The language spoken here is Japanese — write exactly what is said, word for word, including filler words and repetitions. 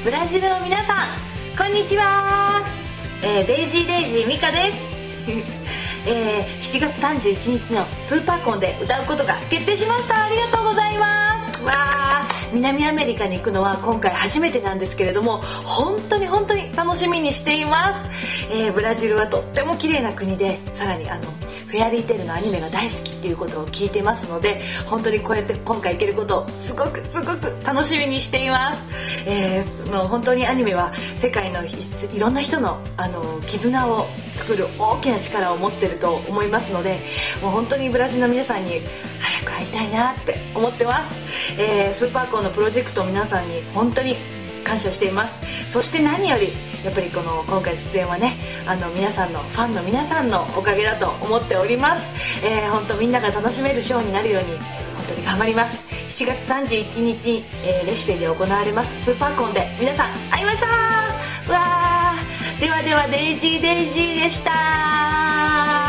ブラジルの皆さんこんにちは、えー、デイジーデイジーミカです、えー、しちがつさんじゅういちにちのスーパーコンで歌うことが決定しました。ありがとうございます。わー、南アメリカに行くのは今回初めてなんですけれども、本当に本当に楽しみにしています。えー、ブラジルはとっても綺麗な国で、さらにあのフェアリーテールのアニメが大好きっていうことを聞いてますので、本当にこうやって今回行けることをすごくすごく楽しみにしています。えー、もう本当にアニメは世界のいろんな人のあの絆を作る大きな力を持ってると思いますので、もう本当にブラジルの皆さんに早く会いたいなって思ってます。えー、スーパーコンのプロジェクト皆さんに本当に感謝しています。そして何よりやっぱりこの今回の出演はね、あの皆さんのファンの皆さんのおかげだと思っております。えー、本当みんなが楽しめるショーになるように本当に頑張ります。しちがつさんじゅういちにち、えー、レシペで行われますスーパーコンで皆さん会いましょう。わー、ではではデイジーデイジーでした。